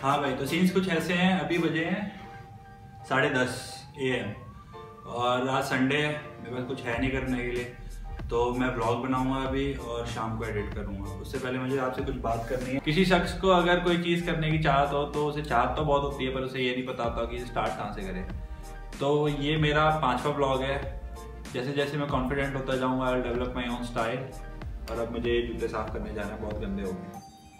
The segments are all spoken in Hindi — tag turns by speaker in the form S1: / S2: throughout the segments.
S1: हाँ भाई, तो सीन्स कुछ ऐसे हैं। अभी बजे हैं 10:30 AM और आज संडे है, मेरे पास कुछ है नहीं करने के लिए, तो मैं ब्लॉग बनाऊंगा अभी और शाम को एडिट करूंगा। उससे पहले मुझे आपसे कुछ बात करनी है। किसी शख्स को अगर कोई चीज़ करने की चाहत हो तो उसे चाहत तो बहुत होती है, पर उसे ये नहीं पता होता कि स्टार्ट कहाँ से करे। तो ये मेरा 5वां ब्लॉग है। जैसे जैसे मैं कॉन्फिडेंट होता जाऊँगा, I develop my own style. और अब मुझे जूते साफ करने जाना है, बहुत गंदे हो गए।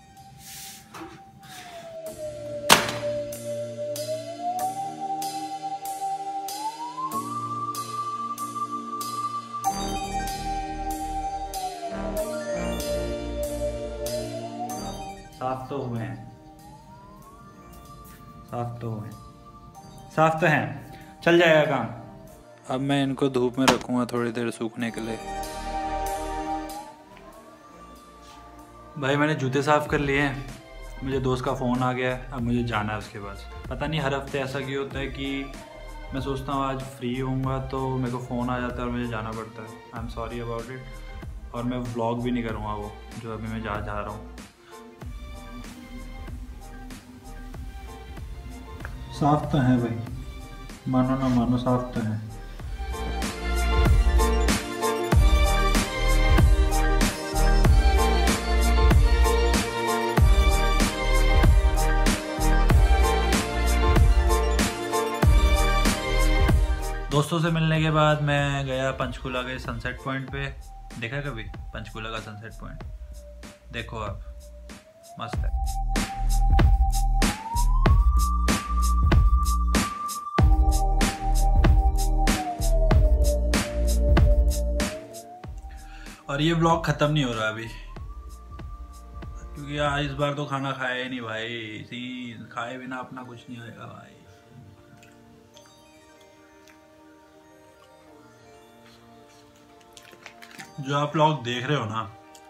S1: साफ तो हुए हैं, साफ तो हैं, चल जाएगा काम। अब मैं इनको धूप में रखूँगा थोड़ी देर सूखने के लिए। भाई मैंने जूते साफ़ कर लिए हैं, मुझे दोस्त का फ़ोन आ गया है, अब मुझे जाना है उसके पास। पता नहीं हर हफ्ते ऐसा क्यों होता है कि मैं सोचता हूँ आज फ्री होऊंगा तो मेरे को फ़ोन आ जाता है और मुझे जाना पड़ता है। I am sorry about it. और मैं व्लॉग भी नहीं करूँगा वो जो अभी मैं जा रहा हूँ। साफ तो है भाई, मानो ना मानो, साफ तो है। दोस्तों से मिलने के बाद मैं गया पंचकूला के सनसेट पॉइंट पे। देखा कभी पंचकूला का सनसेट पॉइंट? देखो आप, मस्त है। और ये ब्लॉग ख़त्म नहीं हो रहा अभी, क्योंकि आज इस बार तो खाना खाया ही नहीं भाई। सीन खाए बिना अपना कुछ नहीं आएगा भाई। जो आप ब्लॉग देख रहे हो ना,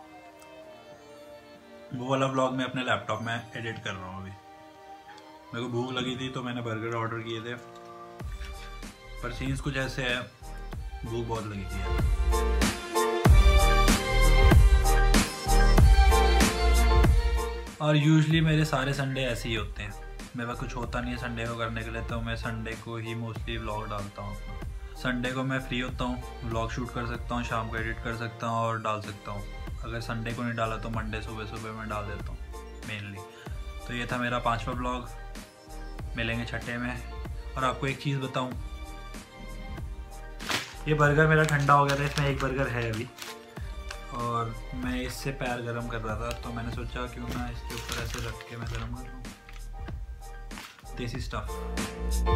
S1: वो वाला ब्लॉग मैं अपने लैपटॉप में एडिट कर रहा हूँ अभी। मेरे को भूख लगी थी तो मैंने बर्गर ऑर्डर किए थे, पर सीन्स कुछ ऐसे है, भूख बहुत लगी थी यार। और यूजुअली मेरे सारे संडे ऐसे ही होते हैं। मेरे पास कुछ होता नहीं है संडे को करने के लिए, तो मैं संडे को ही मोस्टली व्लॉग डालता हूँ अपना। संडे को मैं फ्री होता हूँ, व्लॉग शूट कर सकता हूँ, शाम को एडिट कर सकता हूँ और डाल सकता हूँ। अगर संडे को नहीं डाला तो मंडे सुबह सुबह मैं डाल देता हूँ मेनली। तो ये था मेरा 5वां ब्लॉग। मिलेंगे 6ठे में। और आपको एक चीज़ बताऊँ, ये बर्गर मेरा ठंडा हो गया था, इसमें एक बर्गर है अभी, और मैं इससे पैर गरम कर रहा था, तो मैंने सोचा क्यों ना इसके ऊपर ऐसे रख के मैं गरम कर लूँ। देसी स्टफ।